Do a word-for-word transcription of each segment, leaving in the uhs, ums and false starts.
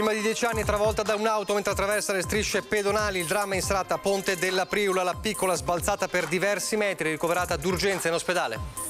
Bimba di dieci anni travolta da un'auto mentre attraversa le strisce pedonali. Il dramma in strada a Ponte della Priula. La piccola sbalzata per diversi metri, ricoverata d'urgenza in ospedale.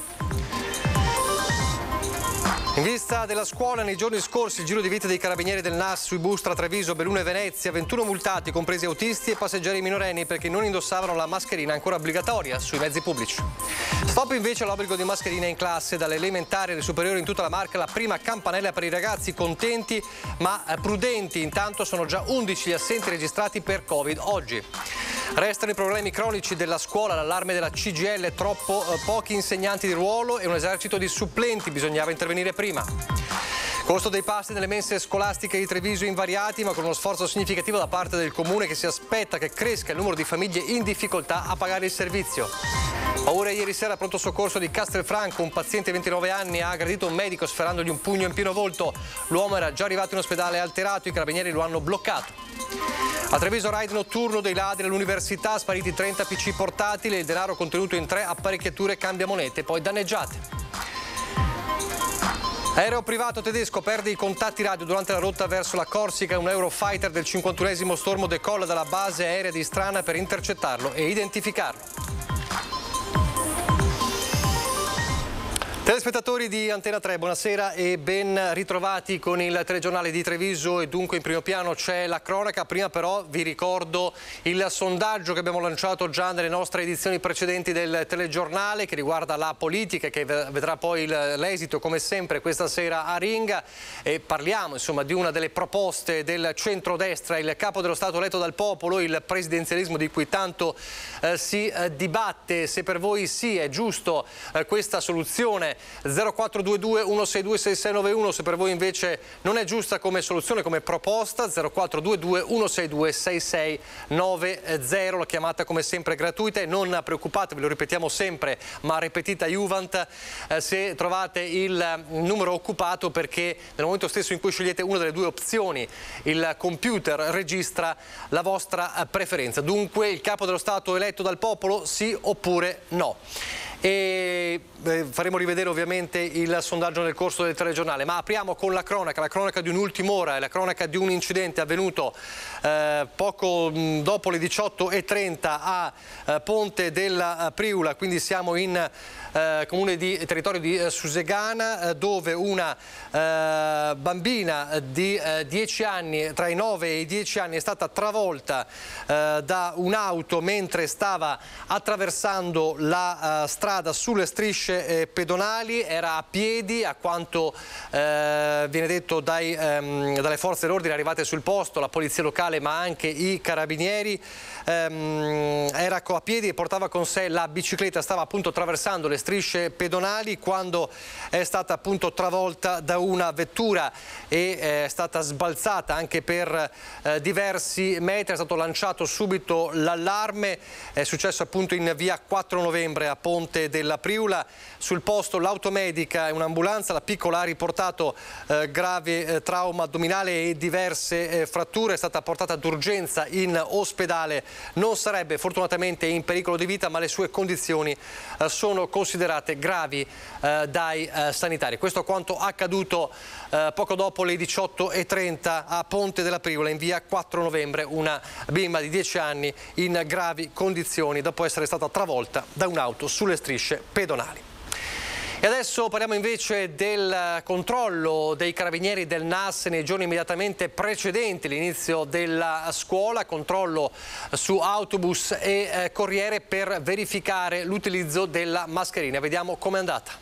In vista della scuola, nei giorni scorsi il giro di vita dei carabinieri del N A S sui bus tra Treviso, Belluno e Venezia, ventuno multati, compresi autisti e passeggeri minorenni perché non indossavano la mascherina ancora obbligatoria sui mezzi pubblici. Stop invece all'obbligo di mascherina in classe, dalle elementari alle superiori in tutta la Marca, la prima campanella per i ragazzi contenti ma prudenti. Intanto sono già undici gli assenti registrati per Covid oggi. Restano i problemi cronici della scuola, l'allarme della C G I L, troppo eh, pochi insegnanti di ruolo e un esercito di supplenti, bisognava intervenire prima. Costo dei pasti nelle mense scolastiche di Treviso invariati, ma con uno sforzo significativo da parte del comune che si aspetta che cresca il numero di famiglie in difficoltà a pagare il servizio. Paura ieri sera al pronto soccorso di Castelfranco, un paziente di ventinove anni ha aggredito un medico sferrandogli un pugno in pieno volto. L'uomo era già arrivato in ospedale alterato, i carabinieri lo hanno bloccato. A Treviso raid notturno dei ladri all'università, spariti trenta P C portatili e il denaro contenuto in tre apparecchiature cambiamonete poi danneggiate. Aereo privato tedesco perde i contatti radio durante la rotta verso la Corsica. Un Eurofighter del cinquantunesimo stormo decolla dalla base aerea di Strana per intercettarlo e identificarlo. Telespettatori di Antena tre, buonasera e ben ritrovati con il telegiornale di Treviso e dunque in primo piano c'è la cronaca. Prima però vi ricordo il sondaggio che abbiamo lanciato già nelle nostre edizioni precedenti del telegiornale che riguarda la politica, che vedrà poi l'esito come sempre questa sera a Ringa, e parliamo insomma di una delle proposte del centrodestra, il capo dello Stato eletto dal popolo, il presidenzialismo di cui tanto eh, si eh, dibatte. Se per voi sì è giusto eh, questa soluzione, zero quattro due due uno sei due sei sei nove uno, se per voi invece non è giusta come soluzione, come proposta, zero quattro due due uno sei due sei sei nove zero, la chiamata come sempre gratuita e non preoccupatevi, lo ripetiamo sempre, ma ripetita Juvent, eh, se trovate il numero occupato, perché nel momento stesso in cui scegliete una delle due opzioni il computer registra la vostra preferenza. Dunque il capo dello Stato eletto dal popolo, sì oppure no? E eh, faremo rivedere ovviamente il sondaggio nel corso del telegiornale, ma apriamo con la cronaca, la cronaca di un'ultima ora e la cronaca di un incidente avvenuto eh, poco mh, dopo le diciotto e trenta a eh, Ponte della Priula, quindi siamo in eh, comune di territorio di eh, Susegana, eh, dove una eh, bambina di eh, dieci anni, tra i nove e i dieci anni, è stata travolta eh, da un'auto mentre stava attraversando la eh, strada sulle strisce eh, pedonali. Era a piedi, a quanto eh, viene detto dai, ehm, dalle forze dell'ordine arrivate sul posto, la polizia locale ma anche i carabinieri. Ehm, era a piedi e portava con sé la bicicletta, stava appunto attraversando le strisce pedonali quando è stata appunto travolta da una vettura e eh, è stata sbalzata anche per eh, diversi metri. È stato lanciato subito l'allarme, è successo appunto in via quattro novembre a Ponte della Priula. Sul posto l'automedica e un'ambulanza, la piccola ha riportato eh, grave eh, trauma addominale e diverse eh, fratture, è stata portata d'urgenza in ospedale, non sarebbe fortunatamente in pericolo di vita, ma le sue condizioni eh, sono considerate gravi eh, dai eh, sanitari. Questo è quanto accaduto eh, poco dopo le diciotto e trenta a Ponte della Priula in via quattro novembre, una bimba di dieci anni in gravi condizioni dopo essere stata travolta da un'auto sulle strisce pedonali. E adesso parliamo invece del controllo dei carabinieri del N A S nei giorni immediatamente precedenti l'inizio della scuola, controllo su autobus e eh, corriere per verificare l'utilizzo della mascherina. Vediamo com'è andata.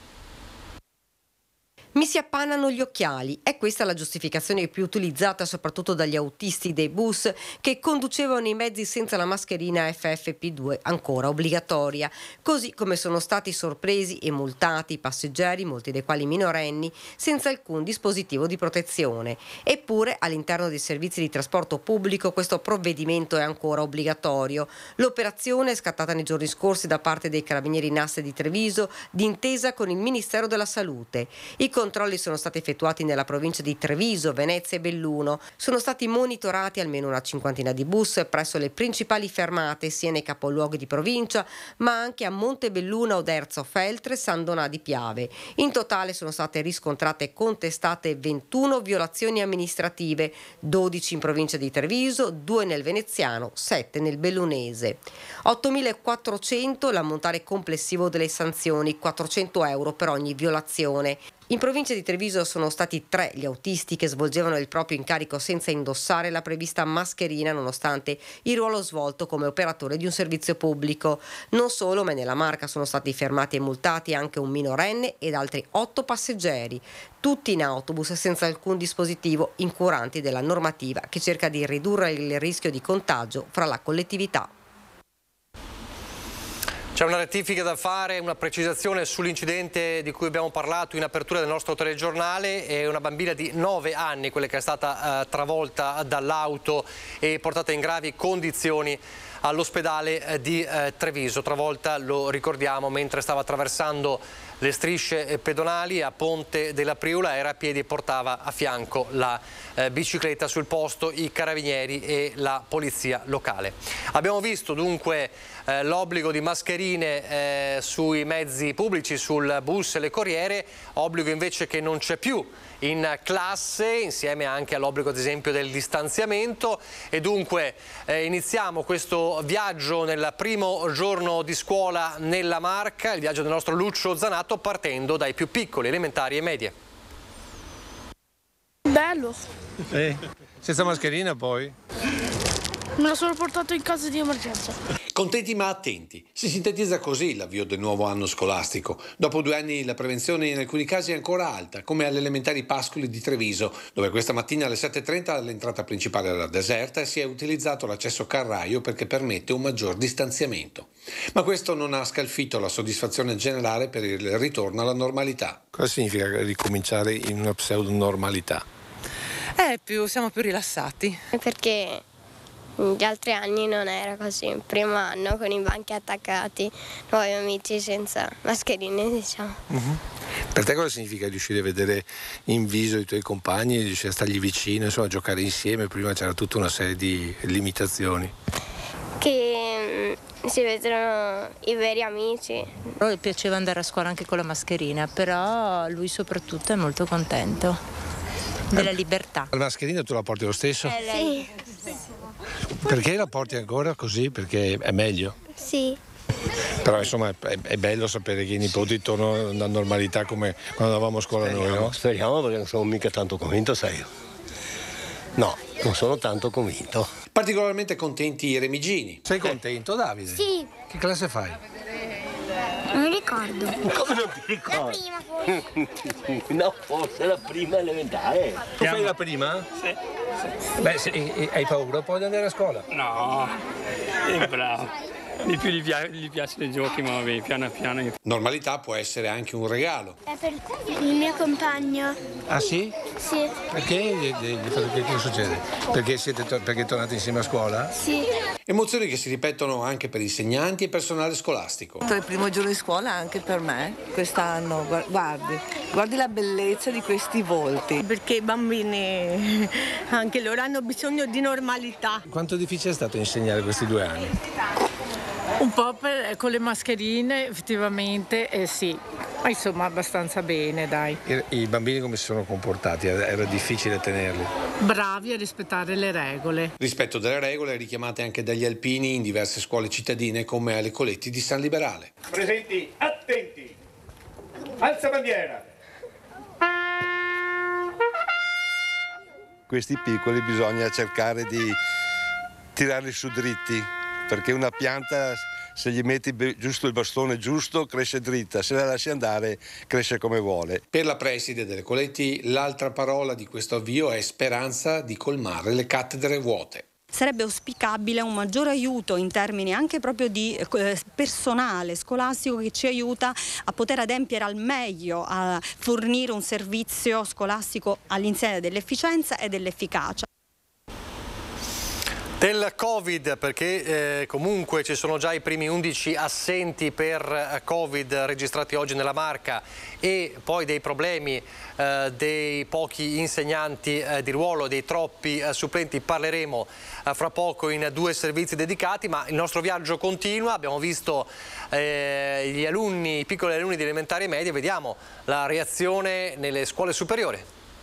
Mi si appannano gli occhiali. È questa la giustificazione più utilizzata soprattutto dagli autisti dei bus che conducevano i mezzi senza la mascherina F F P due, ancora obbligatoria. Così come sono stati sorpresi e multati i passeggeri, molti dei quali minorenni, senza alcun dispositivo di protezione. Eppure all'interno dei servizi di trasporto pubblico questo provvedimento è ancora obbligatorio. L'operazione è scattata nei giorni scorsi da parte dei carabinieri N A S di Treviso d'intesa con il Ministero della Salute. I controlli sono stati effettuati nella provincia di Treviso, Venezia e Belluno. Sono stati monitorati almeno una cinquantina di bus presso le principali fermate, sia nei capoluoghi di provincia, ma anche a Montebelluna, Oderzo, Feltre, San Donà di Piave. In totale sono state riscontrate e contestate ventuno violazioni amministrative, dodici in provincia di Treviso, due nel veneziano, sette nel bellunese. ottomilaquattrocento l'ammontare complessivo delle sanzioni, quattrocento euro per ogni violazione. In provincia di Treviso sono stati tre gli autisti che svolgevano il proprio incarico senza indossare la prevista mascherina, nonostante il ruolo svolto come operatore di un servizio pubblico. Non solo, ma nella Marca sono stati fermati e multati anche un minorenne ed altri otto passeggeri, tutti in autobus senza alcun dispositivo, incuranti della normativa che cerca di ridurre il rischio di contagio fra la collettività. C'è una rettifica da fare, una precisazione sull'incidente di cui abbiamo parlato in apertura del nostro telegiornale. È una bambina di nove anni, quella che è stata eh, travolta dall'auto e portata in gravi condizioni all'ospedale di eh, Treviso. Travolta, lo ricordiamo, mentre stava attraversando le strisce pedonali a Ponte della Priula, era a piedi e portava a fianco la eh, bicicletta. Sul posto i carabinieri e la polizia locale. Abbiamo visto dunque eh, l'obbligo di mascherine eh, sui mezzi pubblici, sul bus e le corriere, obbligo invece che non c'è più in classe, insieme anche all'obbligo ad esempio del distanziamento, e dunque eh, iniziamo questo viaggio nel primo giorno di scuola nella Marca, il viaggio del nostro Lucio Zanato, partendo dai più piccoli, elementari e medie. Bello. Eh, senza mascherina poi? Me l'ho solo portato in caso di emergenza. Contenti ma attenti. Si sintetizza così l'avvio del nuovo anno scolastico. Dopo due anni la prevenzione in alcuni casi è ancora alta, come alle elementari Pascoli di Treviso, dove questa mattina alle sette e trenta l'entrata principale era deserta e si è utilizzato l'accesso carraio perché permette un maggior distanziamento. Ma questo non ha scalfito la soddisfazione generale per il ritorno alla normalità. Cosa significa ricominciare in una pseudo-normalità? Eh, più, siamo più rilassati. Perché gli altri anni non era così, il primo anno con i banchi attaccati, nuovi amici senza mascherine, diciamo. Uh-huh. Per te cosa significa riuscire a vedere in viso i tuoi compagni, riuscire a stargli vicino, insomma a giocare insieme? Prima c'era tutta una serie di limitazioni. Che mh, si vedono i veri amici. A lui piaceva andare a scuola anche con la mascherina, però lui soprattutto è molto contento della libertà. La mascherina tu la porti lo stesso? Eh, lei. Perché la porti ancora così? Perché è meglio? Sì. Però insomma è, è bello sapere che i nipoti tornano alla normalità come quando andavamo a scuola speriamo, noi, no? Speriamo, perché non sono mica tanto convinto, sai. No, non sono tanto convinto. Particolarmente contenti i remigini. Sei contento, Davide? Sì. Che classe fai? Non mi ricordo. Come non ti ricordi? La prima forse. No, forse la prima elementare. Tu fai la prima? Sì. sì. Beh, se, e, hai paura poi di andare a scuola? No, è bravo. Di più gli, pi- gli piacciono i giochi, ma vabbè, piano piano. Normalità può essere anche un regalo. È per il mio compagno. Ah sì? Sì. Perché? Gli- gli- gli fate- Che succede? Perché siete to- perché tornate insieme a scuola? Sì. Emozioni che si ripetono anche per insegnanti e personale scolastico. Il primo giorno di scuola anche per me, quest'anno, guardi, guardi la bellezza di questi volti. Perché i bambini anche loro hanno bisogno di normalità. Quanto difficile è stato insegnare questi due anni? Un po' per, con le mascherine effettivamente eh, sì, ma insomma abbastanza bene, dai. I, I bambini come si sono comportati? Era, era difficile tenerli? Bravi a rispettare le regole. Rispetto delle regole richiamate anche dagli alpini in diverse scuole cittadine come alle Coletti di San Liberale. Presenti, attenti! Alza bandiera! Questi piccoli bisogna cercare di tirarli su dritti, perché una pianta, se gli metti giusto il bastone giusto, cresce dritta, se la lasci andare cresce come vuole. Per la preside delle Coletti l'altra parola di questo avvio è speranza di colmare le cattedre vuote. Sarebbe auspicabile un maggiore aiuto in termini anche proprio di eh, personale scolastico che ci aiuta a poter adempiere al meglio a fornire un servizio scolastico all'insegna dell'efficienza e dell'efficacia. Del Covid, perché eh, comunque ci sono già i primi undici assenti per Covid registrati oggi nella Marca e poi dei problemi eh, dei pochi insegnanti eh, di ruolo, dei troppi eh, supplenti, parleremo eh, fra poco in due servizi dedicati, ma il nostro viaggio continua. Abbiamo visto eh, gli alunni, i piccoli alunni di elementari e medie, vediamo la reazione nelle scuole superiori.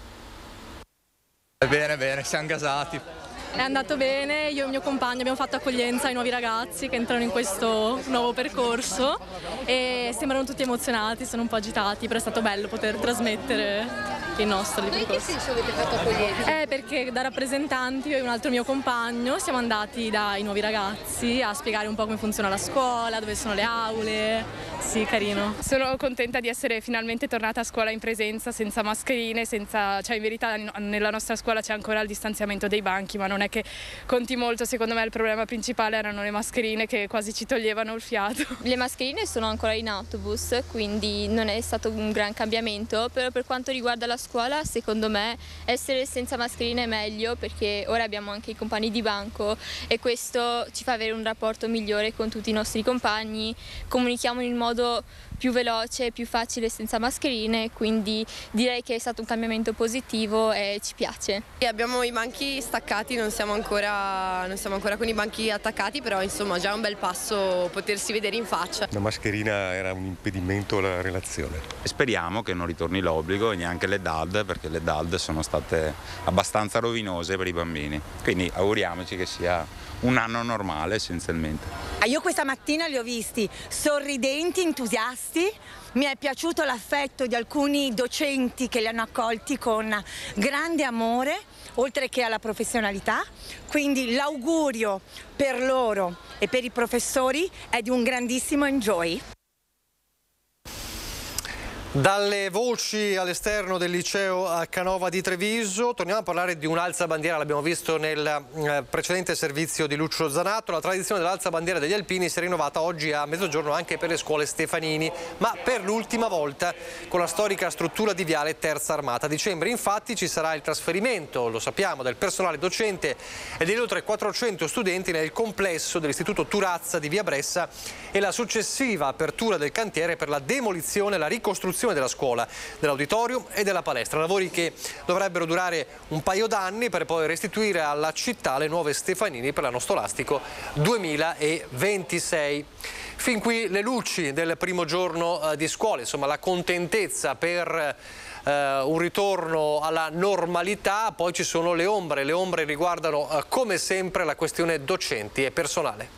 Bene, bene, siamo gasati. È andato bene, io e il mio compagno abbiamo fatto accoglienza ai nuovi ragazzi che entrano in questo nuovo percorso e sembrano tutti emozionati, sono un po' agitati, però è stato bello poter trasmettere il nostro percorso. Ma in che senso avete fatto accoglienza? Eh, perché da rappresentanti io e un altro mio compagno siamo andati dai nuovi ragazzi a spiegare un po' come funziona la scuola, dove sono le aule, sì, carino. Sono contenta di essere finalmente tornata a scuola in presenza, senza mascherine, senza, cioè in verità nella nostra scuola c'è ancora il distanziamento dei banchi, ma non è che conti molto. Secondo me il problema principale erano le mascherine che quasi ci toglievano il fiato. Le mascherine sono ancora in autobus, quindi non è stato un gran cambiamento, però per quanto riguarda la scuola secondo me essere senza mascherine è meglio, perché ora abbiamo anche i compagni di banco e questo ci fa avere un rapporto migliore con tutti i nostri compagni, comunichiamo in modo più veloce, più facile senza mascherine, quindi direi che è stato un cambiamento positivo e ci piace. Abbiamo i banchi staccati, non siamo ancora, non siamo ancora con i banchi attaccati, però insomma già è un bel passo potersi vedere in faccia. La mascherina era un impedimento alla relazione. Speriamo che non ritorni l'obbligo e neanche le D A D, perché le D A D sono state abbastanza rovinose per i bambini, quindi auguriamoci che sia un anno normale essenzialmente. Io questa mattina li ho visti sorridenti, entusiasti, mi è piaciuto l'affetto di alcuni docenti che li hanno accolti con grande amore, oltre che alla professionalità, quindi l'augurio per loro e per i professori è di un grandissimo enjoy. Dalle voci all'esterno del liceo a Canova di Treviso torniamo a parlare di un alzabandiera, l'abbiamo visto nel precedente servizio di Lucio Zanato. La tradizione dell'alzabandiera degli alpini si è rinnovata oggi a mezzogiorno anche per le scuole Stefanini, ma per l'ultima volta con la storica struttura di Viale Terza Armata. A dicembre infatti ci sarà il trasferimento, lo sappiamo, del personale docente e degli oltre quattrocento studenti nel complesso dell'istituto Turazza di Via Bressa e la successiva apertura del cantiere per la demolizione e la ricostruzione della scuola, dell'auditorium e della palestra, lavori che dovrebbero durare un paio d'anni per poi restituire alla città le nuove Stefanini per l'anno scolastico duemilaventisei. Fin qui le luci del primo giorno eh, di scuola, insomma la contentezza per eh, un ritorno alla normalità. Poi ci sono le ombre, le ombre riguardano eh, come sempre la questione docenti e personale.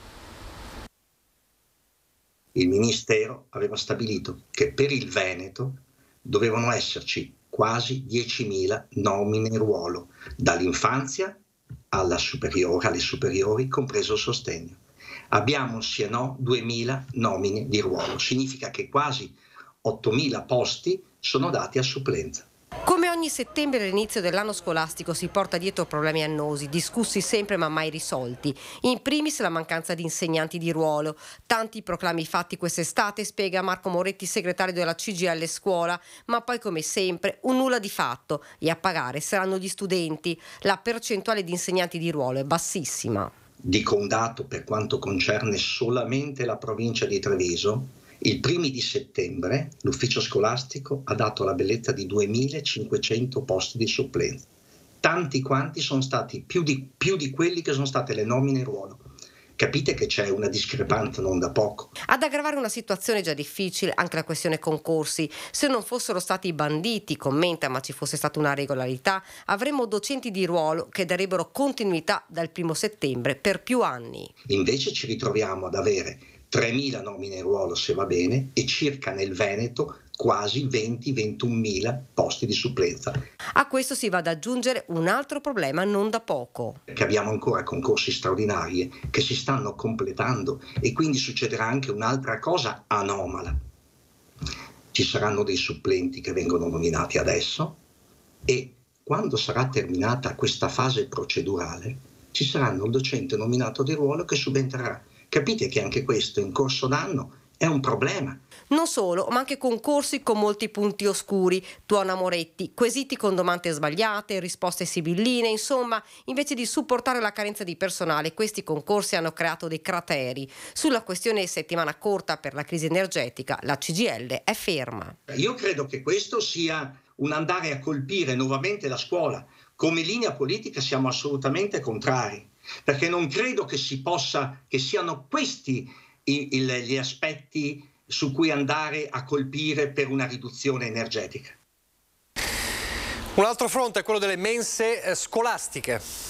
Il Ministero aveva stabilito che per il Veneto dovevano esserci quasi diecimila nomine in ruolo, dall'infanzia alla superiore, alle superiori, compreso il sostegno. Abbiamo, sì e no, duemila nomine di ruolo. Significa che quasi ottomila posti sono dati a supplenza. Come ogni settembre all'inizio dell'anno scolastico si porta dietro problemi annosi, discussi sempre ma mai risolti. In primis la mancanza di insegnanti di ruolo. Tanti proclami fatti quest'estate, spiega Marco Moretti, segretario della C G I L Scuola, ma poi come sempre un nulla di fatto e a pagare saranno gli studenti. La percentuale di insegnanti di ruolo è bassissima. Dico un dato per quanto concerne solamente la provincia di Treviso. Il primi di settembre l'ufficio scolastico ha dato la bellezza di duemilacinquecento posti di supplenza, tanti quanti sono stati, più di, più di quelli che sono state le nomine in ruolo. Capite che c'è una discrepanza non da poco. Ad aggravare una situazione già difficile anche la questione concorsi. Se non fossero stati banditi, commenta, ma ci fosse stata una regolarità, avremmo docenti di ruolo che darebbero continuità dal primo settembre per più anni. Invece ci ritroviamo ad avere tremila nomine in ruolo se va bene e circa nel Veneto quasi venti ventunomila posti di supplenza. A questo si va ad aggiungere un altro problema non da poco. Che abbiamo ancora concorsi straordinari che si stanno completando e quindi succederà anche un'altra cosa anomala. Ci saranno dei supplenti che vengono nominati adesso e quando sarà terminata questa fase procedurale ci saranno il docente nominato di ruolo che subentrerà. Capite che anche questo in corso d'anno è un problema. Non solo, ma anche concorsi con molti punti oscuri, tuona Moretti, quesiti con domande sbagliate, risposte sibilline, insomma, invece di supportare la carenza di personale, questi concorsi hanno creato dei crateri. Sulla questione settimana corta per la crisi energetica, la C G I L è ferma. Io credo che questo sia un andare a colpire nuovamente la scuola. Come linea politica siamo assolutamente contrari, perché non credo che si possa, che siano questi i, il, gli aspetti su cui andare a colpire per una riduzione energetica. Un altro fronte è quello delle mense scolastiche.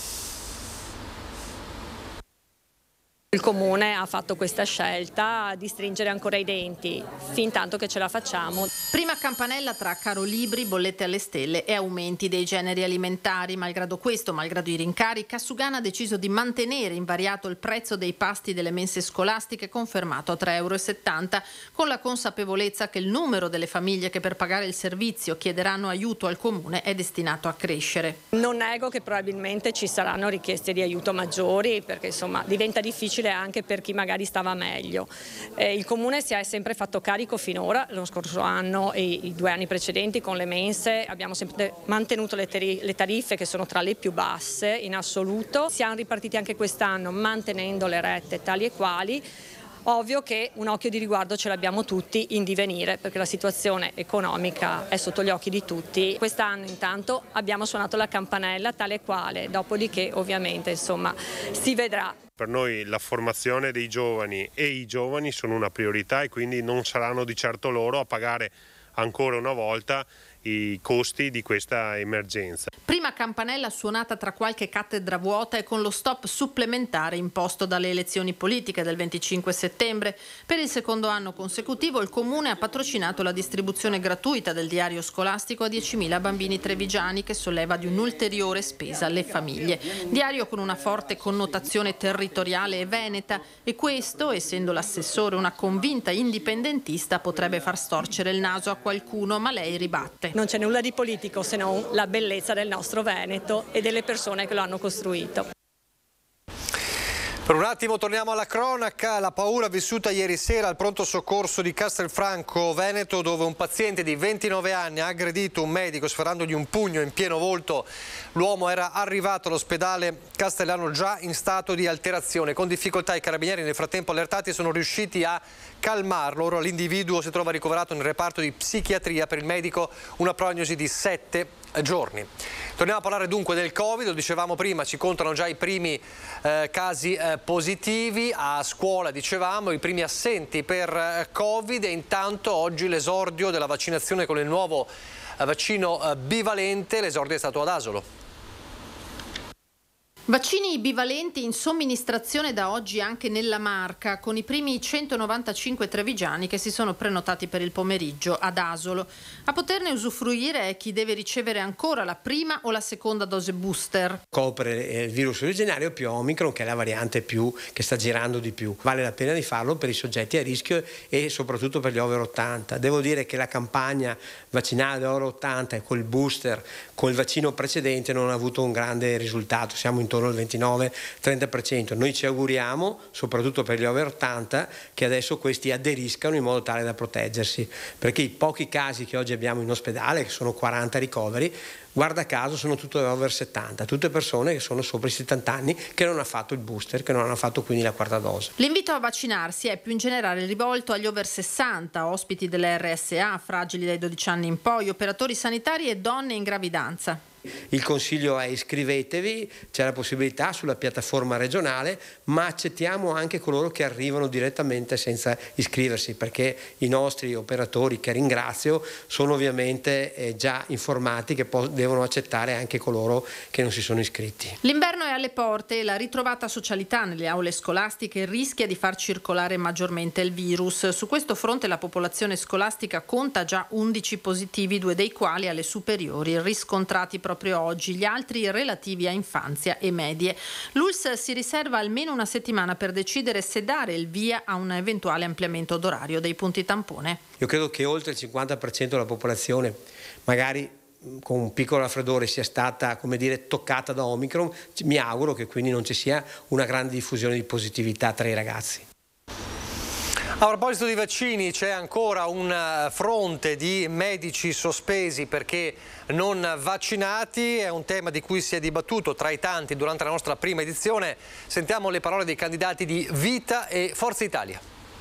Il Comune ha fatto questa scelta di stringere ancora i denti, fin tanto che ce la facciamo. Prima campanella tra caro libri, bollette alle stelle e aumenti dei generi alimentari. Malgrado questo, malgrado i rincari, Cassugana ha deciso di mantenere invariato il prezzo dei pasti delle mense scolastiche, confermato a tre euro e settanta, con la consapevolezza che il numero delle famiglie che per pagare il servizio chiederanno aiuto al Comune è destinato a crescere. Non nego che probabilmente ci saranno richieste di aiuto maggiori, perché insomma diventa difficile anche per chi magari stava meglio. Eh, il Comune si è sempre fatto carico finora, lo scorso anno e i due anni precedenti con le mense abbiamo sempre mantenuto le, le tariffe che sono tra le più basse in assoluto. Siamo ripartiti anche quest'anno mantenendo le rette tali e quali. Ovvio che un occhio di riguardo ce l'abbiamo tutti in divenire, perché la situazione economica è sotto gli occhi di tutti. Quest'anno intanto abbiamo suonato la campanella tale e quale, dopodiché ovviamente insomma si vedrà. Per noi la formazione dei giovani e i giovani sono una priorità e quindi non saranno di certo loro a pagare ancora una volta i costi di questa emergenza. Prima campanella suonata tra qualche cattedra vuota e con lo stop supplementare imposto dalle elezioni politiche del venticinque settembre. Per il secondo anno consecutivo il Comune ha patrocinato la distribuzione gratuita del diario scolastico a diecimila bambini trevigiani, che solleva di un'ulteriore spesa alle famiglie. Diario con una forte connotazione territoriale e veneta, e questo, essendo l'assessore una convinta indipendentista, potrebbe far storcere il naso a qualcuno, ma lei ribatte. Non c'è nulla di politico se non la bellezza del nostro Veneto e delle persone che lo hanno costruito. Per un attimo torniamo alla cronaca, la paura vissuta ieri sera al pronto soccorso di Castelfranco Veneto, dove un paziente di ventinove anni ha aggredito un medico sferrandogli un pugno in pieno volto. L'uomo era arrivato all'ospedale Castellano già in stato di alterazione. Con difficoltà i carabinieri, nel frattempo allertati, sono riusciti a calmarlo. Ora l'individuo si trova ricoverato nel reparto di psichiatria, per il medico una prognosi di sette giorni. Torniamo a parlare dunque del Covid, lo dicevamo prima, ci contano già i primi eh, casi eh, positivi, a scuola dicevamo i primi assenti per eh, Covid, e intanto oggi l'esordio della vaccinazione con il nuovo eh, vaccino eh, bivalente, l'esordio è stato ad Asolo. Vaccini bivalenti in somministrazione da oggi anche nella Marca, con i primi centonovantacinque trevigiani che si sono prenotati per il pomeriggio ad Asolo. A poterne usufruire è chi deve ricevere ancora la prima o la seconda dose booster. Copre il virus originario più Omicron, che è la variante più che sta girando di più. Vale la pena di farlo per i soggetti a rischio e soprattutto per gli over ottanta. Devo dire che la campagna vaccinale over ottanta e col booster, col vaccino precedente, non ha avuto un grande risultato. Siamo in al ventinove trenta per cento. Noi ci auguriamo, soprattutto per gli over ottanta, che adesso questi aderiscano in modo tale da proteggersi, perché i pochi casi che oggi abbiamo in ospedale, che sono quaranta ricoveri, guarda caso sono tutte over settanta, tutte persone che sono sopra i settanta anni, che non hanno fatto il booster, che non hanno fatto quindi la quarta dose. L'invito a vaccinarsi è più in generale rivolto agli over sessanta, ospiti delle R S A, fragili dai dodici anni in poi, operatori sanitari e donne in gravidanza. Il consiglio è: iscrivetevi, c'è la possibilità sulla piattaforma regionale, ma accettiamo anche coloro che arrivano direttamente senza iscriversi, perché i nostri operatori, che ringrazio, sono ovviamente eh, già informati che devono accettare anche coloro che non si sono iscritti. L'inverno è alle porte e la ritrovata socialità nelle aule scolastiche rischia di far circolare maggiormente il virus. Su questo fronte la popolazione scolastica conta già undici positivi, due dei quali alle superiori, riscontrati proprio proprio oggi, gli altri relativi a infanzia e medie. L'U L S si riserva almeno una settimana per decidere se dare il via a un eventuale ampliamento d'orario dei punti tampone. Io credo che oltre il cinquanta per cento della popolazione, magari con un piccolo raffreddore, sia stata, come dire, toccata da Omicron. Mi auguro che quindi non ci sia una grande diffusione di positività tra i ragazzi. A proposito di vaccini, c'è ancora un fronte di medici sospesi perché non vaccinati, è un tema di cui si è dibattuto tra i tanti durante la nostra prima edizione. Sentiamo le parole dei candidati di Vita e Forza Italia.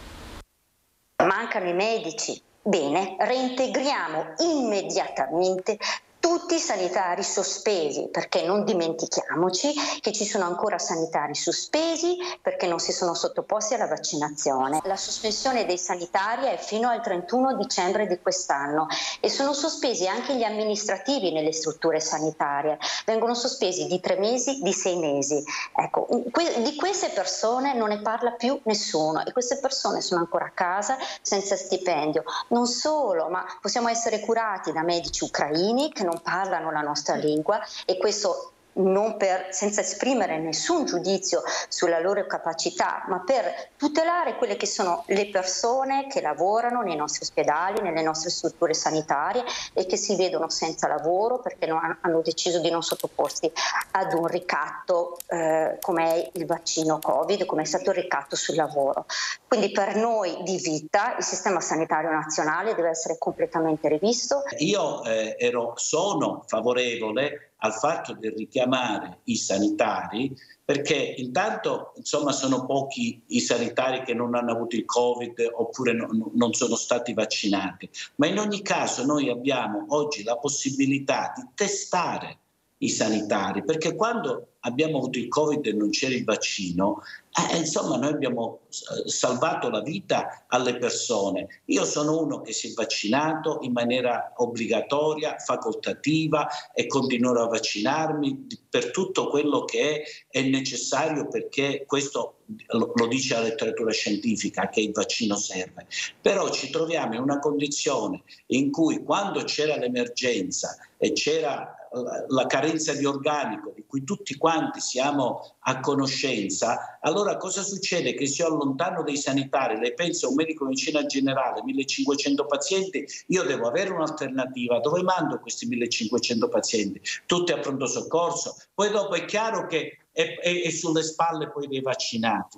Mancano i medici. Bene, reintegriamo immediatamente tutti i sanitari sospesi, perché non dimentichiamoci che ci sono ancora sanitari sospesi perché non si sono sottoposti alla vaccinazione. La sospensione dei sanitari è fino al trentuno dicembre di quest'anno e sono sospesi anche gli amministrativi nelle strutture sanitarie, vengono sospesi di tre mesi, di sei mesi. Ecco, di queste persone non ne parla più nessuno e queste persone sono ancora a casa senza stipendio. Non solo, ma possiamo essere curati da medici ucraini che non parlano la nostra lingua e questo non per, senza esprimere nessun giudizio sulla loro capacità, ma per tutelare quelle che sono le persone che lavorano nei nostri ospedali, nelle nostre strutture sanitarie e che si vedono senza lavoro perché non, hanno deciso di non sottoporsi ad un ricatto eh, come è il vaccino Covid, come è stato il ricatto sul lavoro. Quindi per noi di Vita il sistema sanitario nazionale deve essere completamente rivisto. Io eh, ero, sono favorevole al fatto di richiamare i sanitari perché intanto insomma sono pochi i sanitari che non hanno avuto il Covid oppure no, non sono stati vaccinati, ma in ogni caso noi abbiamo oggi la possibilità di testare i sanitari, perché quando abbiamo avuto il Covid e non c'era il vaccino, eh, insomma noi abbiamo salvato la vita alle persone. Io sono uno che si è vaccinato in maniera obbligatoria, facoltativa e continuerò a vaccinarmi per tutto quello che è, è necessario, perché questo lo, lo dice la letteratura scientifica che il vaccino serve. Però ci troviamo in una condizione in cui quando c'era l'emergenza e c'era la carenza di organico di cui tutti quanti siamo a conoscenza, allora cosa succede? Che se io allontano dei sanitari, lei pensa a un medico medicina generale, millecinquecento pazienti, io devo avere un'alternativa, dove mando questi millecinquecento pazienti? Tutti a pronto soccorso, poi dopo è chiaro che è, è, è sulle spalle poi dei vaccinati.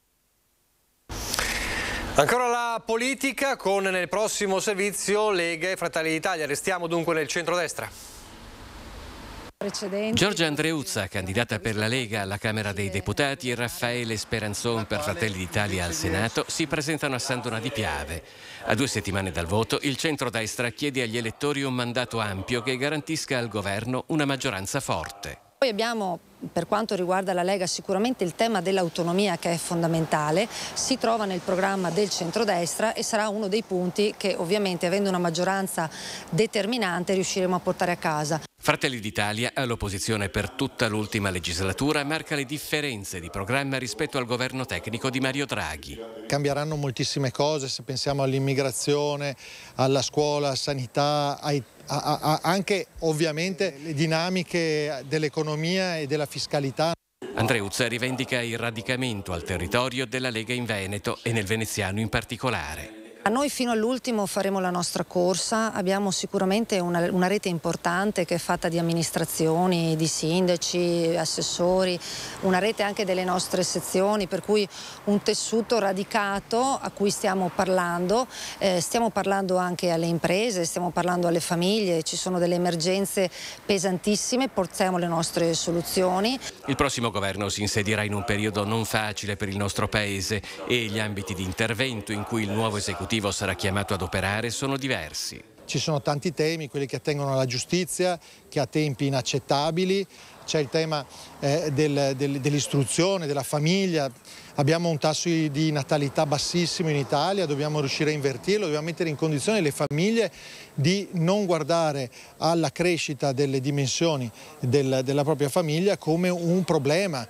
Ancora la politica con nel prossimo servizio Lega e Fratelli d'Italia, restiamo dunque nel centrodestra. Giorgia Andreuzza, candidata per la Lega alla Camera dei Deputati, e Raffaele Speranzon per Fratelli d'Italia al Senato si presentano a San Donà di Piave. A due settimane dal voto, il centrodestra chiede agli elettori un mandato ampio che garantisca al governo una maggioranza forte. Poi abbiamo, per quanto riguarda la Lega, sicuramente il tema dell'autonomia, che è fondamentale, si trova nel programma del centrodestra e sarà uno dei punti che ovviamente, avendo una maggioranza determinante, riusciremo a portare a casa. Fratelli d'Italia, all'opposizione per tutta l'ultima legislatura, marca le differenze di programma rispetto al governo tecnico di Mario Draghi. Cambieranno moltissime cose, se pensiamo all'immigrazione, alla scuola, sanità, ai A, a, anche ovviamente le dinamiche dell'economia e della fiscalità. Andreuzza rivendica il radicamento al territorio della Lega in Veneto e nel veneziano in particolare. A noi fino all'ultimo faremo la nostra corsa, abbiamo sicuramente una, una rete importante che è fatta di amministrazioni, di sindaci, assessori, una rete anche delle nostre sezioni, per cui un tessuto radicato a cui stiamo parlando, eh, stiamo parlando anche alle imprese, stiamo parlando alle famiglie, ci sono delle emergenze pesantissime, portiamo le nostre soluzioni. Il prossimo governo si insedierà in un periodo non facile per il nostro Paese e gli ambiti di intervento in cui il nuovo esecutivo sarà chiamato ad operare sono diversi. Ci sono tanti temi, quelli che attengono alla giustizia, che ha tempi inaccettabili, c'è il tema eh, del, del, dell'istruzione, della famiglia, abbiamo un tasso di natalità bassissimo in Italia, dobbiamo riuscire a invertirlo, dobbiamo mettere in condizione le famiglie di non guardare alla crescita delle dimensioni del, della propria famiglia come un problema.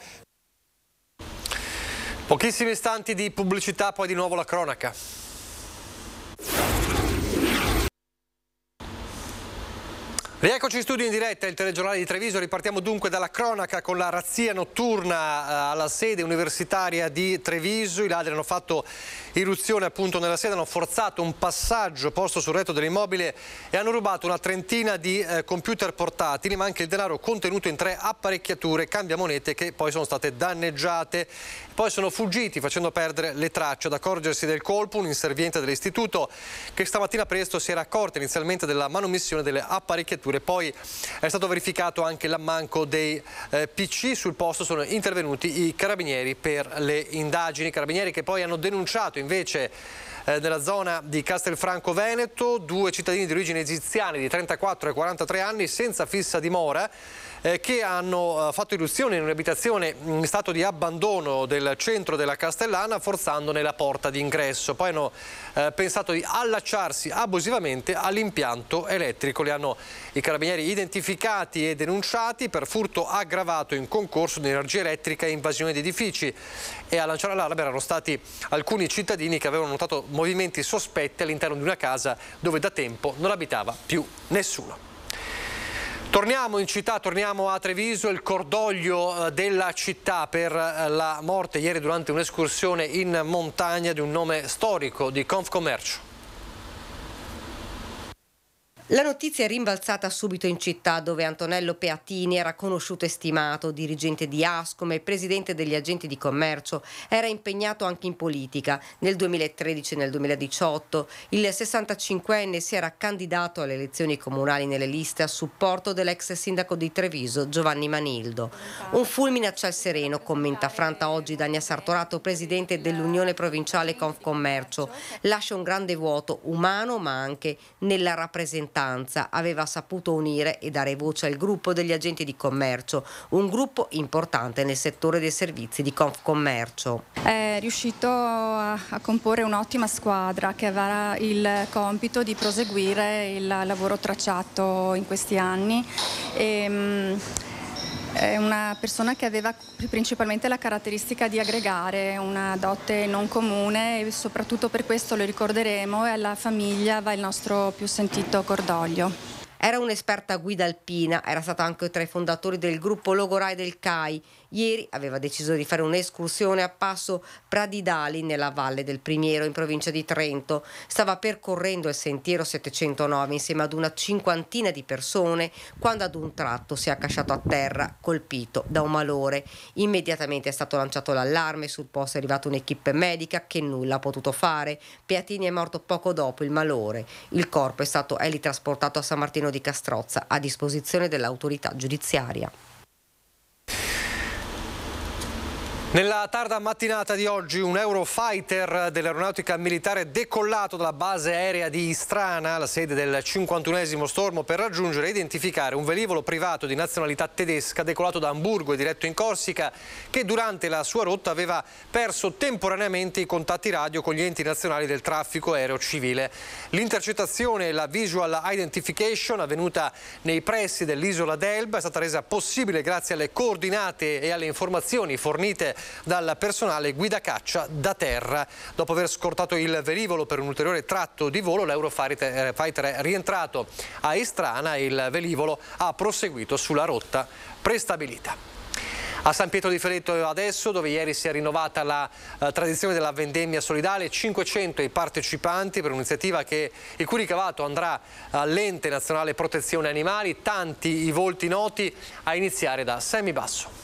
Pochissimi istanti di pubblicità, poi di nuovo la cronaca. Rieccoci in studio in diretta, il telegiornale di Treviso. Ripartiamo dunque dalla cronaca con la razzia notturna alla sede universitaria di Treviso. I ladri hanno fatto irruzione appunto nella sede, hanno forzato un passaggio posto sul retro dell'immobile e hanno rubato una trentina di eh, computer portatili, ma anche il denaro contenuto in tre apparecchiature cambiamonete che poi sono state danneggiate. Poi sono fuggiti facendo perdere le tracce. Ad accorgersi del colpo un inserviente dell'istituto che stamattina presto si era accorto inizialmente della manomissione delle apparecchiature. Poi è stato verificato anche l'ammanco dei eh, P C. Sul posto sono intervenuti i carabinieri per le indagini. Carabinieri che poi hanno denunciato invece eh, nella zona di Castelfranco Veneto due cittadini di origine egiziane di trentaquattro e quarantatré anni senza fissa dimora eh, che hanno eh, fatto irruzione in un'abitazione in stato di abbandono del centro della Castellana, forzandone la porta d'ingresso. Poi hanno eh, pensato di allacciarsi abusivamente all'impianto elettrico. Li hanno i carabinieri identificati e denunciati per furto aggravato in concorso di energia elettrica e invasione di edifici. E a lanciare l'allarme erano stati alcuni cittadini che avevano notato movimenti sospetti all'interno di una casa dove da tempo non abitava più nessuno. Torniamo in città, torniamo a Treviso. Il cordoglio della città per la morte ieri durante un'escursione in montagna di un nome storico di Confcommercio. La notizia è rimbalzata subito in città, dove Antonello Peatini era conosciuto e stimato, dirigente di Ascom e presidente degli agenti di commercio. Era impegnato anche in politica. Nel duemilatredici e nel duemiladiciotto il sessantacinquenne si era candidato alle elezioni comunali nelle liste a supporto dell'ex sindaco di Treviso, Giovanni Manildo. Un fulmine a ciel sereno, commenta Franta oggi Dania Sartorato, presidente dell'Unione Provinciale Confcommercio. Lascia un grande vuoto umano ma anche nella rappresentanza. Aveva saputo unire e dare voce al gruppo degli agenti di commercio, un gruppo importante nel settore dei servizi di Confcommercio. È riuscito a, a comporre un'ottima squadra che avrà il compito di proseguire il lavoro tracciato in questi anni. E, mh, È una persona che aveva principalmente la caratteristica di aggregare, una dote non comune, e soprattutto per questo lo ricorderemo, e alla famiglia va il nostro più sentito cordoglio. Era un'esperta guida alpina, era stata anche tra i fondatori del gruppo Logorai del C A I. Ieri aveva deciso di fare un'escursione a Passo Pradidali nella Valle del Primiero in provincia di Trento. Stava percorrendo il sentiero settecentonove insieme ad una cinquantina di persone quando ad un tratto si è accasciato a terra colpito da un malore. Immediatamente è stato lanciato l'allarme, sul posto è arrivata un'equipe medica che nulla ha potuto fare. Peatini è morto poco dopo il malore. Il corpo è stato elitrasportato a San Martino di Castrozza a disposizione dell'autorità giudiziaria. Nella tarda mattinata di oggi un Eurofighter dell'aeronautica militare decollato dalla base aerea di Istrana, la sede del cinquantunesimo stormo, per raggiungere e identificare un velivolo privato di nazionalità tedesca decolato da Amburgo e diretto in Corsica, che durante la sua rotta aveva perso temporaneamente i contatti radio con gli enti nazionali del traffico aereo civile. L'intercettazione e la visual identification avvenuta nei pressi dell'isola d'Elba è stata resa possibile grazie alle coordinate e alle informazioni fornite dal personale guida caccia da terra. Dopo aver scortato il velivolo per un ulteriore tratto di volo, l'Eurofighter è rientrato a Istrana e il velivolo ha proseguito sulla rotta prestabilita. A San Pietro di Feretto adesso, dove ieri si è rinnovata la uh, tradizione della vendemmia solidale, cinquecento i partecipanti per un'iniziativa che il cui ricavato andrà all'Ente Nazionale Protezione Animali. Tanti i volti noti, a iniziare da Sammy Basso.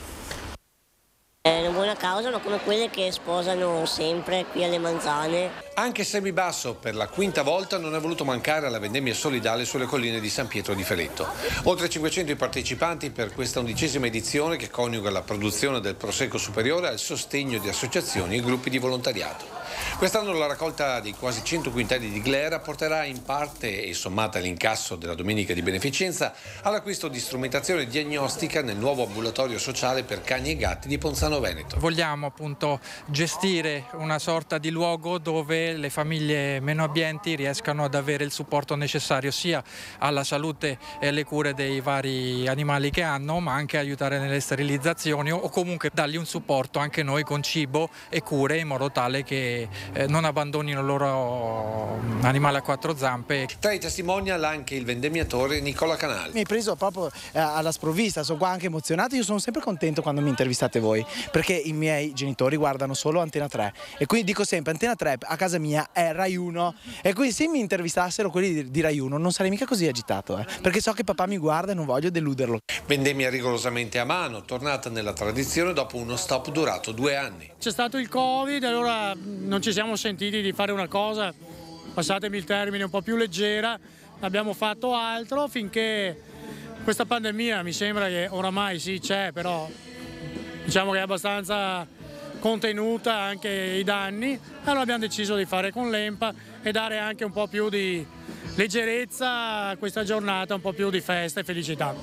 È una buona causa, ma come quelle che sposano sempre qui alle Manzane. Anche Sammy Basso per la quinta volta non è voluto mancare alla vendemmia solidale sulle colline di San Pietro di Feretto. Oltre cinquecento i partecipanti per questa undicesima edizione che coniuga la produzione del prosecco superiore al sostegno di associazioni e gruppi di volontariato. Quest'anno la raccolta di quasi cento quintali di glera porterà in parte, e sommata all'incasso della domenica di beneficenza, all'acquisto di strumentazione diagnostica nel nuovo ambulatorio sociale per cani e gatti di Ponzano Veneto. Vogliamo appunto gestire una sorta di luogo dove che le famiglie meno abbienti riescano ad avere il supporto necessario sia alla salute e alle cure dei vari animali che hanno, ma anche aiutare nelle sterilizzazioni o comunque dargli un supporto anche noi con cibo e cure, in modo tale che eh, non abbandonino il loro animale a quattro zampe. Tra i testimonial anche il vendemmiatore Nicola Canali. Mi hai preso proprio eh, alla sprovvista, sono qua anche emozionato. Io sono sempre contento quando mi intervistate voi, perché i miei genitori guardano solo Antena tre e quindi dico sempre Antena tre a casa mia è Rai uno, e quindi se mi intervistassero quelli di, di Rai uno non sarei mica così agitato, eh, perché so che papà mi guarda e non voglio deluderlo. Vendemmia rigorosamente a mano, tornata nella tradizione dopo uno stop durato due anni. C'è stato il Covid, allora non ci siamo sentiti di fare una cosa, passatemi il termine, un po' più leggera, abbiamo fatto altro finché questa pandemia mi sembra che oramai sì c'è, però diciamo che è abbastanza contenuta anche i danni, allora abbiamo deciso di fare con l'E M P A e dare anche un po' più di leggerezza a questa giornata, un po' più di festa e felicità.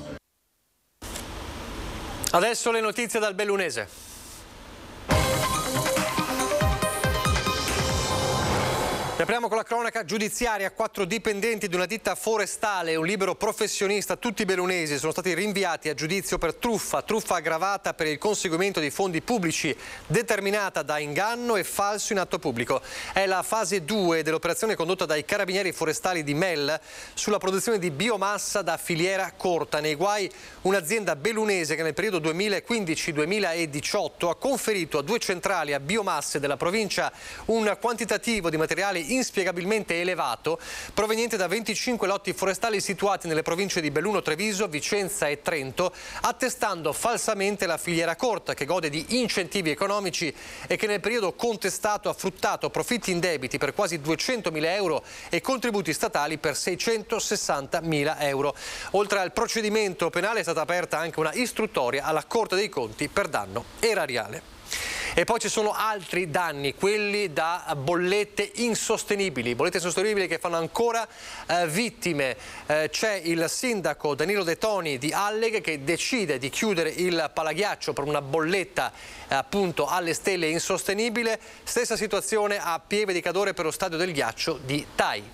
Adesso le notizie dal Bellunese. Apriamo con la cronaca giudiziaria. Quattro dipendenti di una ditta forestale e un libero professionista, tutti bellunesi, sono stati rinviati a giudizio per truffa, truffa aggravata per il conseguimento di fondi pubblici determinata da inganno e falso in atto pubblico. È la fase due dell'operazione condotta dai carabinieri forestali di Mel sulla produzione di biomassa da filiera corta. Nei guai un'azienda bellunese che nel periodo duemilaquindici duemiladiciotto ha conferito a due centrali a biomasse della provincia un quantitativo di materiale inspiegabilmente elevato proveniente da venticinque lotti forestali situati nelle province di Belluno, Treviso, Vicenza e Trento, attestando falsamente la filiera corta che gode di incentivi economici e che nel periodo contestato ha fruttato profitti indebiti per quasi duecentomila euro e contributi statali per seicentosessantamila euro. Oltre al procedimento penale è stata aperta anche una istruttoria alla Corte dei Conti per danno erariale. E poi ci sono altri danni, quelli da bollette insostenibili, bollette insostenibili che fanno ancora eh, vittime. Eh, c'è il sindaco Danilo De Toni di Alleghe che decide di chiudere il palaghiaccio per una bolletta eh, appunto alle stelle insostenibile. Stessa situazione a Pieve di Cadore per lo stadio del ghiaccio di Tai.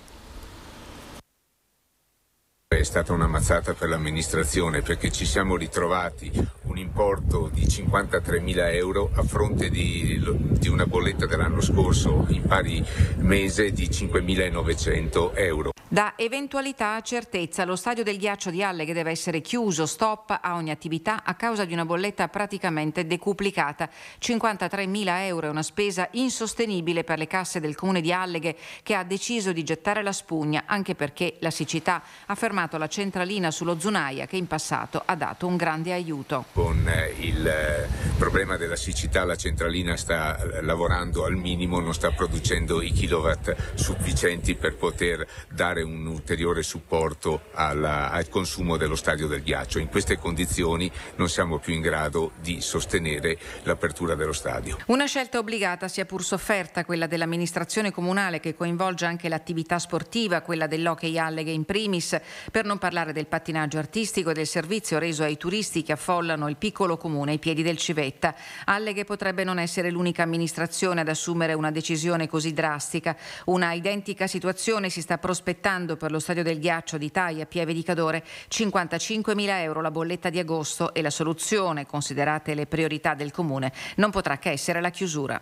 È stata una mazzata per l'amministrazione perché ci siamo ritrovati un importo di cinquantatremila euro a fronte di, di una bolletta dell'anno scorso in pari mese di cinquemilanovecento euro. Da eventualità a certezza, lo stadio del ghiaccio di Alleghe deve essere chiuso, stop a ogni attività a causa di una bolletta praticamente decuplicata. cinquantatremila euro è una spesa insostenibile per le casse del comune di Alleghe che ha deciso di gettare la spugna, anche perché la siccità ha fermato la centralina sullo Zunaia che in passato ha dato un grande aiuto. Con il problema della siccità la centralina sta lavorando al minimo, non sta producendo i kilowatt sufficienti per poter dare un ulteriore supporto alla, al consumo dello stadio del ghiaccio. In queste condizioni non siamo più in grado di sostenere l'apertura dello stadio. Una scelta obbligata, sia pur sofferta, quella dell'amministrazione comunale che coinvolge anche l'attività sportiva, quella dell'hockey Alleghe in primis, per non parlare del pattinaggio artistico e del servizio reso ai turisti che affollano il piccolo comune ai piedi del Civetta. Alleghe potrebbe non essere l'unica amministrazione ad assumere una decisione così drastica. Una identica situazione si sta prospettando per lo stadio del ghiaccio di Tai a Pieve di Cadore, cinquantacinquemila euro la bolletta di agosto e la soluzione, considerate le priorità del comune, non potrà che essere la chiusura.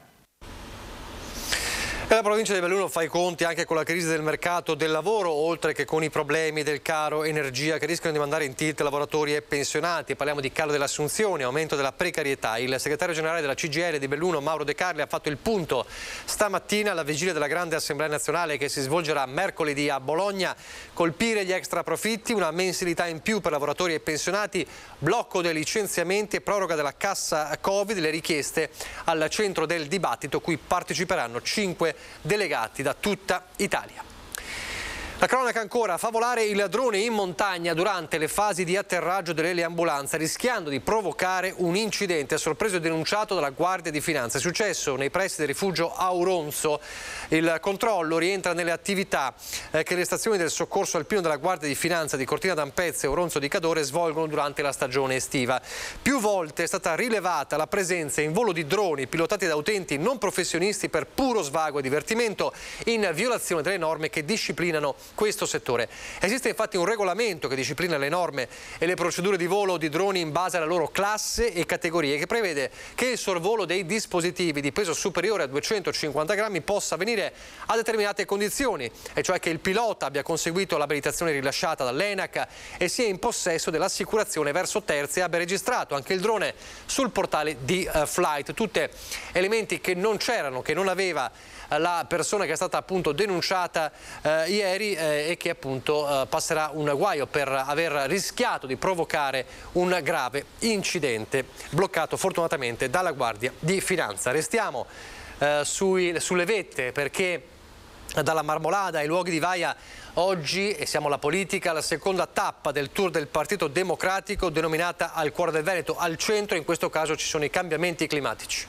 E la provincia di Belluno fa i conti anche con la crisi del mercato del lavoro, oltre che con i problemi del caro energia che rischiano di mandare in tilt lavoratori e pensionati. Parliamo di calo delle assunzioni, aumento della precarietà. Il segretario generale della C G I L di Belluno, Mauro De Carli, ha fatto il punto stamattina alla vigilia della grande assemblea nazionale che si svolgerà mercoledì a Bologna. Colpire gli extra profitti, una mensilità in più per lavoratori e pensionati, blocco dei licenziamenti e proroga della cassa Covid, le richieste al centro del dibattito cui parteciperanno cinque delegati da tutta Italia. La cronaca ancora, fa volare il drone in montagna durante le fasi di atterraggio dell'eliambulanza, rischiando di provocare un incidente sorpreso e denunciato dalla Guardia di Finanza. È successo nei pressi del rifugio Auronzo. Il controllo rientra nelle attività eh, che le stazioni del soccorso alpino della Guardia di Finanza di Cortina d'Ampezzo e Auronzo di Cadore svolgono durante la stagione estiva. Più volte è stata rilevata la presenza in volo di droni pilotati da utenti non professionisti per puro svago e divertimento, in violazione delle norme che disciplinano questo settore. Esiste infatti un regolamento che disciplina le norme e le procedure di volo di droni in base alla loro classe e categorie, che prevede che il sorvolo dei dispositivi di peso superiore a duecentocinquanta grammi possa avvenire a determinate condizioni, e cioè che il pilota abbia conseguito l'abilitazione rilasciata dall'ENAC e sia in possesso dell'assicurazione verso terzi e abbia registrato anche il drone sul portale di uh, Flight. Tutte elementi che non c'erano, che non aveva la persona che è stata appunto denunciata eh, ieri eh, e che appunto eh, passerà un guaio per aver rischiato di provocare un grave incidente, bloccato fortunatamente dalla Guardia di Finanza. Restiamo eh, sui, sulle vette, perché dalla Marmolada ai luoghi di Vaia oggi, e siamo alla politica, la seconda tappa del tour del Partito Democratico denominata Al cuore del Veneto. Al centro in questo caso ci sono i cambiamenti climatici.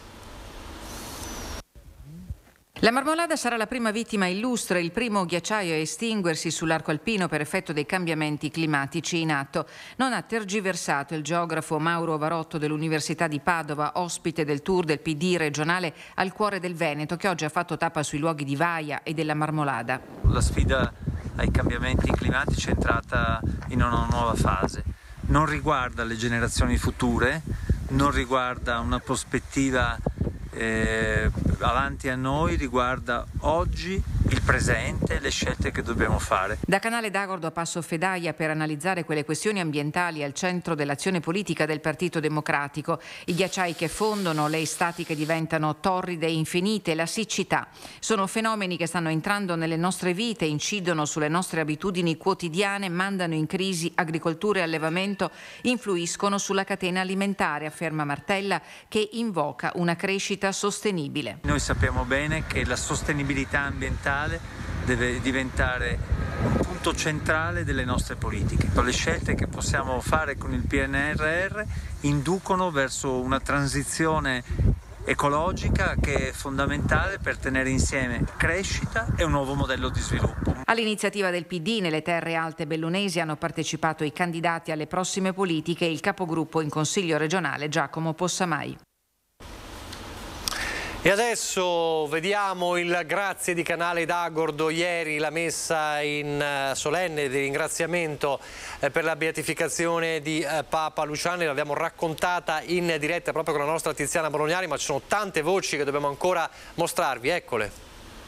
La Marmolada sarà la prima vittima illustre, il primo ghiacciaio a estinguersi sull'arco alpino per effetto dei cambiamenti climatici in atto. Non ha tergiversato il geografo Mauro Varotto dell'Università di Padova, ospite del tour del P D regionale Al cuore del Veneto, che oggi ha fatto tappa sui luoghi di Vaia e della Marmolada. La sfida ai cambiamenti climatici è entrata in una nuova fase. Non riguarda le generazioni future, non riguarda una prospettiva Eh, avanti a noi, riguarda oggi, il presente, le scelte che dobbiamo fare. Da Canale d'Agordo a Passo Fedaia per analizzare quelle questioni ambientali al centro dell'azione politica del Partito Democratico. I ghiacciai che fondono, le estati che diventano torride e infinite, la siccità. Sono fenomeni che stanno entrando nelle nostre vite, incidono sulle nostre abitudini quotidiane, mandano in crisi agricoltura e allevamento, influiscono sulla catena alimentare, afferma Martella, che invoca una crescita sostenibile. Noi sappiamo bene che la sostenibilità ambientale deve diventare un punto centrale delle nostre politiche. Le scelte che possiamo fare con il P N R R inducono verso una transizione ecologica che è fondamentale per tenere insieme crescita e un nuovo modello di sviluppo. All'iniziativa del P D nelle terre alte bellunesi hanno partecipato i candidati alle prossime politiche e il capogruppo in Consiglio regionale Giacomo Possamai. E adesso vediamo il grazie di Canale d'Agordo. Ieri la messa in solenne di ringraziamento per la beatificazione di Papa Luciani, l'abbiamo raccontata in diretta proprio con la nostra Tiziana Bolognari, ma ci sono tante voci che dobbiamo ancora mostrarvi, eccole.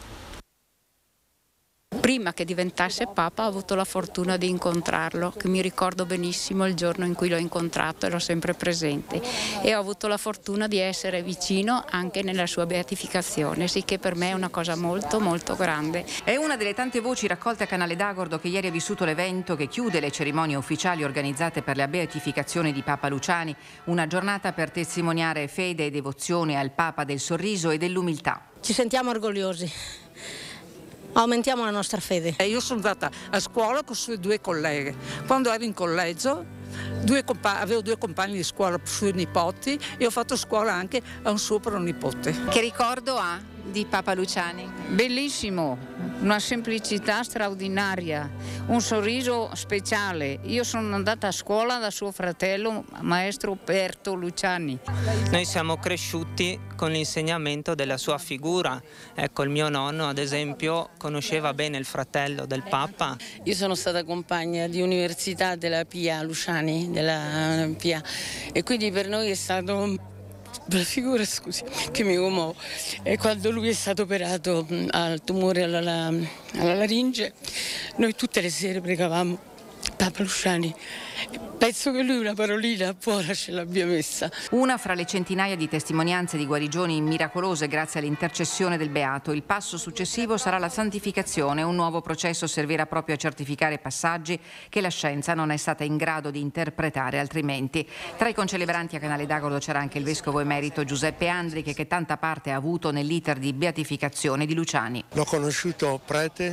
Prima che diventasse Papa ho avuto la fortuna di incontrarlo, che mi ricordo benissimo il giorno in cui l'ho incontrato, ero sempre presente, e ho avuto la fortuna di essere vicino anche nella sua beatificazione, sì, che per me è una cosa molto molto grande. È una delle tante voci raccolte a Canale d'Agordo che ieri ha vissuto l'evento che chiude le cerimonie ufficiali organizzate per la beatificazione di Papa Luciani, una giornata per testimoniare fede e devozione al Papa del sorriso e dell'umiltà. Ci sentiamo orgogliosi. Aumentiamo la nostra fede. Io sono andata a scuola con sue due colleghe. Quando ero in collegio due avevo due compagni di scuola sui nipoti e ho fatto scuola anche a un suo pronipote. Che ricordo ha di Papa Luciani? Bellissimo, una semplicità straordinaria, un sorriso speciale. Io sono andata a scuola da suo fratello, maestro Berto Luciani. Noi siamo cresciuti con l'insegnamento della sua figura. Ecco, il mio nonno, ad esempio, conosceva bene il fratello del Papa. Io sono stata compagna di università della Pia Luciani, della Pia, e quindi per noi è stato... La figura, scusi, che mi commuovo. E quando lui è stato operato al tumore alla, alla laringe, noi tutte le sere pregavamo Papa Luciani. Penso che lui una parolina buona ce l'abbia messa. Una fra le centinaia di testimonianze di guarigioni miracolose grazie all'intercessione del Beato. Il passo successivo sarà la santificazione. Un nuovo processo servirà proprio a certificare passaggi che la scienza non è stata in grado di interpretare altrimenti. Tra i concelebranti a Canale d'Agordo c'era anche il vescovo emerito Giuseppe Andriche, che tanta parte ha avuto nell'iter di beatificazione di Luciani. L'ho conosciuto prete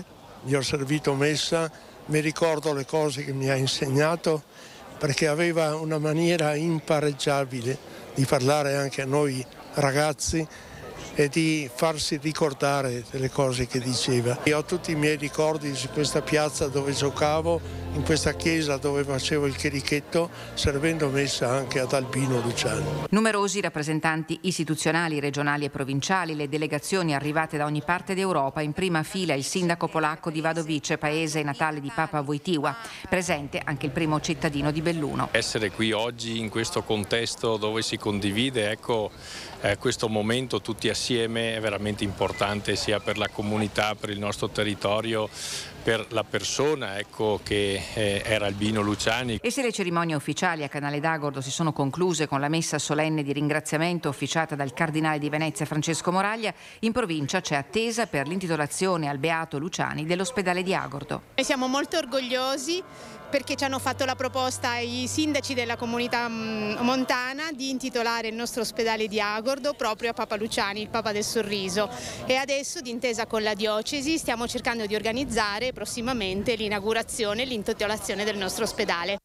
gli ho servito messa, mi ricordo le cose che mi ha insegnato, perché aveva una maniera impareggiabile di parlare anche a noi ragazzi e di farsi ricordare delle cose che diceva. Io ho tutti i miei ricordi su questa piazza dove giocavo, in questa chiesa dove facevo il chierichetto, servendo messa anche ad Albino Luciani. Numerosi rappresentanti istituzionali, regionali e provinciali, le delegazioni arrivate da ogni parte d'Europa, in prima fila il sindaco polacco di Wadowice, paese natale di Papa Wojtyła, presente anche il primo cittadino di Belluno. Essere qui oggi in questo contesto dove si condivide, ecco, eh, questo momento tutti assieme è veramente importante sia per la comunità, per il nostro territorio, per la persona, ecco, che eh, era Albino Luciani. E se le cerimonie ufficiali a Canale d'Agordo si sono concluse con la messa solenne di ringraziamento officiata dal cardinale di Venezia Francesco Moraglia, in provincia c'è attesa per l'intitolazione al Beato Luciani dell'ospedale di Agordo. Noi siamo molto orgogliosi perché ci hanno fatto la proposta i sindaci della comunità montana di intitolare il nostro ospedale di Agordo proprio a Papa Luciani, il Papa del Sorriso, e adesso d'intesa con la diocesi stiamo cercando di organizzare prossimamente l'inaugurazione e l'intitolazione del nostro ospedale.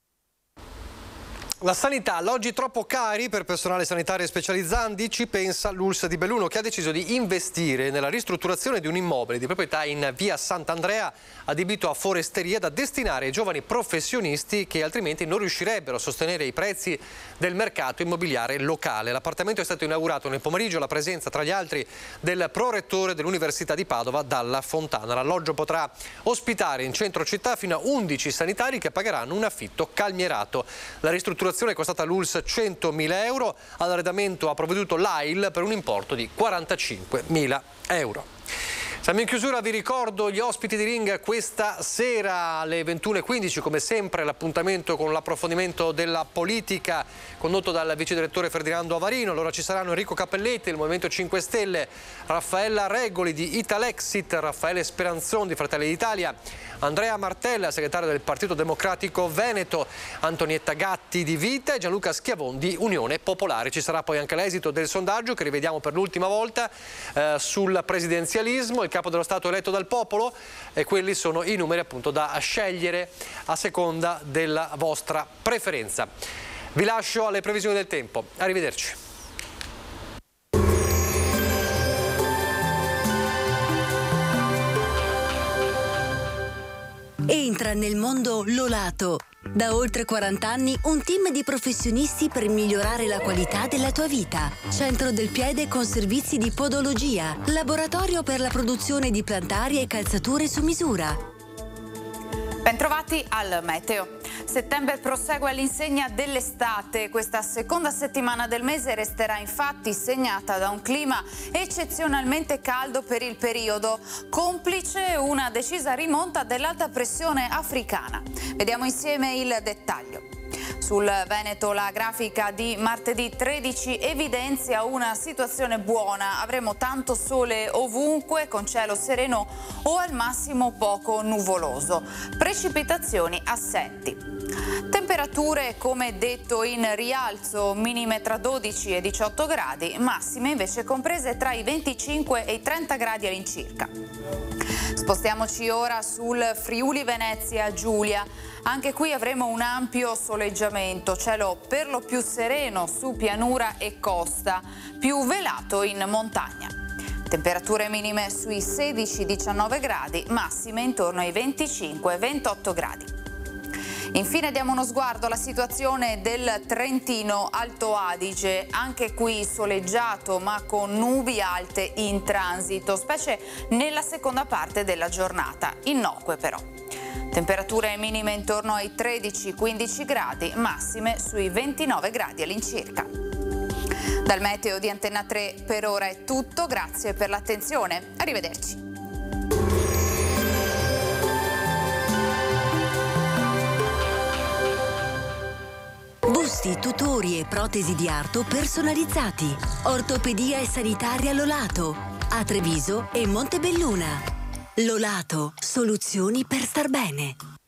La sanità, alloggi troppo cari per personale sanitario specializzante, ci pensa l'U L S S di Belluno, che ha deciso di investire nella ristrutturazione di un immobile di proprietà in via Sant'Andrea adibito a foresteria da destinare ai giovani professionisti che altrimenti non riuscirebbero a sostenere i prezzi del mercato immobiliare locale. L'appartamento è stato inaugurato nel pomeriggio alla presenza, tra gli altri, del prorettore dell'Università di Padova, Dalla Fontana. L'alloggio potrà ospitare in centro città fino a undici sanitari che pagheranno un affitto calmierato. La ristrutturazione è costata all'U L S S centomila euro, all'arredamento ha provveduto l'A I L per un importo di quarantacinquemila euro. Siamo in chiusura, vi ricordo gli ospiti di Ring questa sera alle ventuno e quindici, come sempre l'appuntamento con l'approfondimento della politica condotto dal vice direttore Ferdinando Avarino. Allora ci saranno Enrico Cappelletti del Movimento cinque Stelle, Raffaella Regoli di Italexit, Raffaele Speranzon di Fratelli d'Italia, Andrea Martella, segretario del Partito Democratico Veneto, Antonietta Gatti di Vita e Gianluca Schiavon di Unione Popolare. Ci sarà poi anche l'esito del sondaggio che rivediamo per l'ultima volta eh, sul presidenzialismo, il capo dello Stato eletto dal popolo, e quelli sono i numeri appunto da scegliere a seconda della vostra preferenza. Vi lascio alle previsioni del tempo. Arrivederci. Entra nel mondo Lolato. Da oltre quaranta anni un team di professionisti per migliorare la qualità della tua vita. Centro del piede con servizi di podologia. Laboratorio per la produzione di plantari e calzature su misura. Bentrovati al Meteo. Settembre prosegue all'insegna dell'estate. Questa seconda settimana del mese resterà infatti segnata da un clima eccezionalmente caldo per il periodo, complice una decisa rimonta dell'alta pressione africana. Vediamo insieme il dettaglio. Sul Veneto la grafica di martedì tredici evidenzia una situazione buona. Avremo tanto sole ovunque, con cielo sereno o al massimo poco nuvoloso. Precipitazioni assenti. Temperature, come detto, in rialzo, minime tra dodici e diciotto gradi, massime invece comprese tra i venticinque e i trenta gradi all'incirca. Spostiamoci ora sul Friuli Venezia Giulia. Anche qui avremo un ampio soleggiamento, cielo per lo più sereno su pianura e costa, più velato in montagna. Temperature minime sui sedici diciannove gradi, massime intorno ai venticinque ventotto gradi. Infine diamo uno sguardo alla situazione del Trentino Alto Adige, anche qui soleggiato ma con nubi alte in transito, specie nella seconda parte della giornata, innocue però. Temperature minime intorno ai tredici quindici gradi, massime sui ventinove gradi all'incirca. Dal meteo di Antenna tre per ora è tutto, grazie per l'attenzione, arrivederci. Busti, tutori e protesi di arto personalizzati. Ortopedia e sanitaria Lolato. A Treviso e Montebelluna. Lolato, soluzioni per star bene.